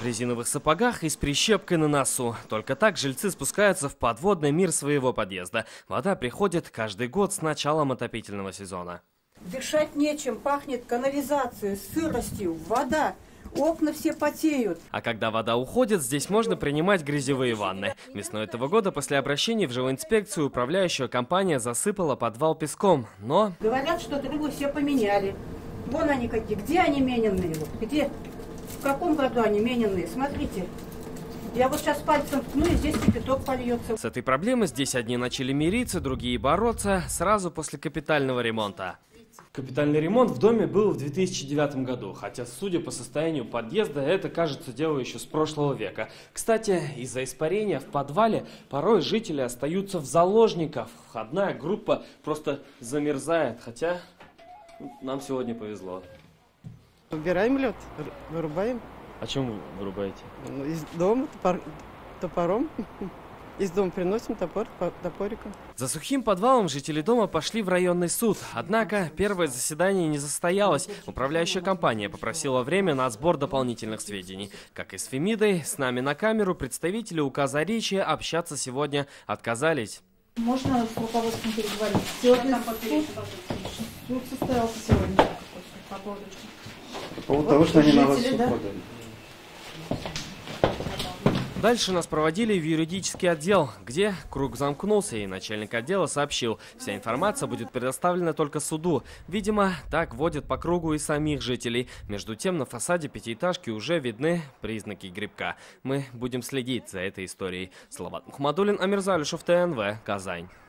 резиновых сапогах и с прищепкой на носу. Только так жильцы спускаются в подводный мир своего подъезда. Вода приходит каждый год с началом отопительного сезона. Дышать нечем, пахнет канализацией, сыростью, вода. Окна все потеют. А когда вода уходит, здесь можно принимать грязевые ванны. Весной этого года после обращения в жилинспекцию управляющая компания засыпала подвал песком, но... Говорят, что трубы все поменяли. Вон они какие. Где они мененные? Где? В каком году они мененные? Смотрите. Я вот сейчас пальцем ткну, и здесь кипяток польется. С этой проблемой здесь одни начали мириться, другие бороться сразу после капитального ремонта. Капитальный ремонт в доме был в 2009 году, хотя, судя по состоянию подъезда, это, кажется, дело еще с прошлого века. Кстати, из-за испарения в подвале порой жители остаются в заложниках. Входная группа просто замерзает, хотя нам сегодня повезло. Убираем лед, вырубаем. А чем вы вырубаете? Из дома топором. Из дома приносим топориком. За сухим подвалом жители дома пошли в районный суд. Однако первое заседание не состоялось. Управляющая компания попросила время на сбор дополнительных сведений. Как и с Фемидой, с нами на камеру представители указа речи общаться сегодня отказались. Можно с руководством переговорить? Сегодня суд состоялся сегодня. По поводу того, что они на вас суд подали. Дальше нас проводили в юридический отдел, где круг замкнулся, и начальник отдела сообщил, вся информация будет предоставлена только суду. Видимо, так водят по кругу и самих жителей. Между тем, на фасаде пятиэтажки уже видны признаки грибка. Мы будем следить за этой историей. Салават Мухаммадуллин, Амирза Алишев, ТНВ, Казань.